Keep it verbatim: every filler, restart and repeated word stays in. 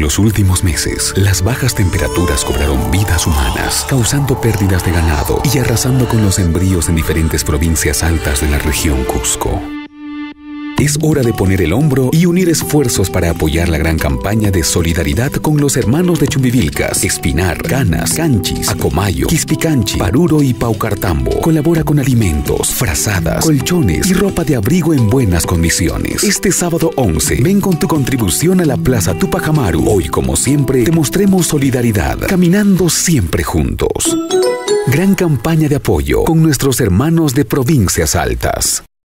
los últimos meses, las bajas temperaturas cobraron vidas humanas, causando pérdidas de ganado y arrasando con los sembríos en diferentes provincias altas de la región Cusco. Es hora de poner el hombro y unir esfuerzos para apoyar la gran campaña de solidaridad con los hermanos de Chumbivilcas, Espinar, Canas, Canchis, Acomayo, Quispicanchi, Paruro y Paucartambo. Colabora con alimentos, frazadas, colchones y ropa de abrigo en buenas condiciones. Este sábado once, ven con tu contribución a la Plaza Tupac Amaru. Hoy, como siempre, demostremos solidaridad, caminando siempre juntos. Gran campaña de apoyo con nuestros hermanos de Provincias Altas.